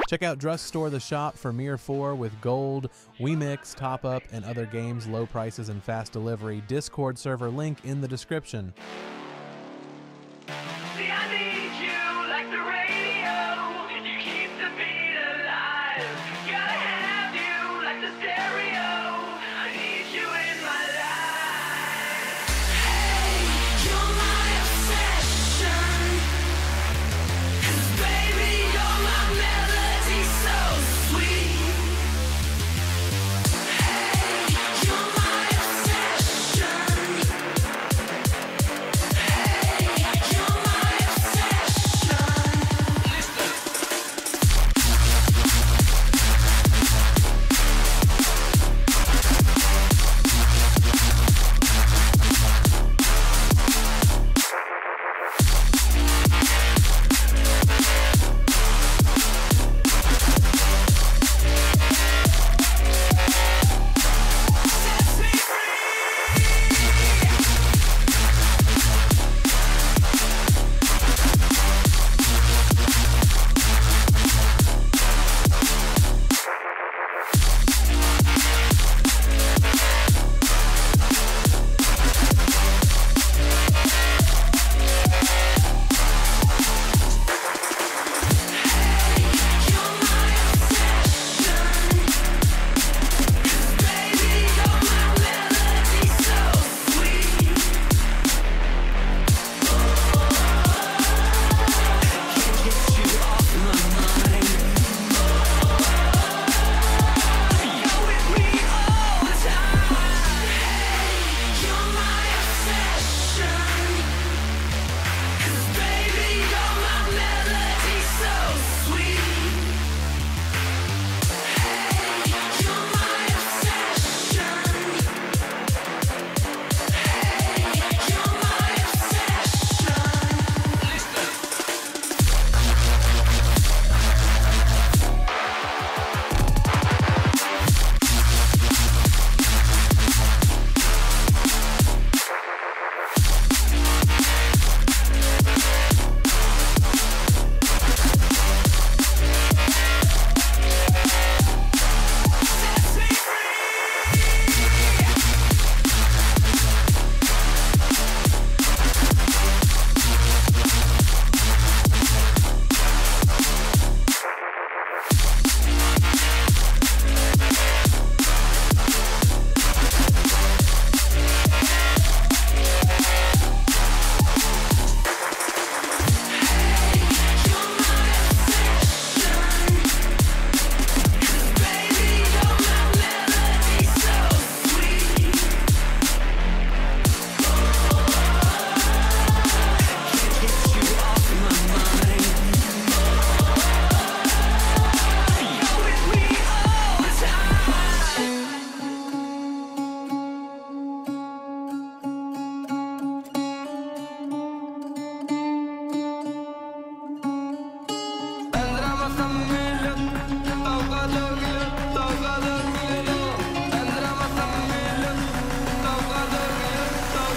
Check out Drust Store the shop for Mir 4 with Gold, WeMix, Top Up, and other games, low prices, and fast delivery. Discord server link in the description. See, I need you like the radio. You keep the beat alive. Gotta have you like the stereo. I need you in my life. Hey, you're my obsession. 'Cause baby, you're my melody so sweet. Hey, you're my obsession. Hey, you're my obsession. Listen. Set me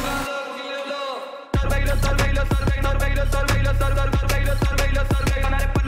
Sorbeilo, sorbeilo, sorbeilo, sorbeilo, sorbeilo, sorbeilo, sorbeilo, sorbeilo, sorbeilo,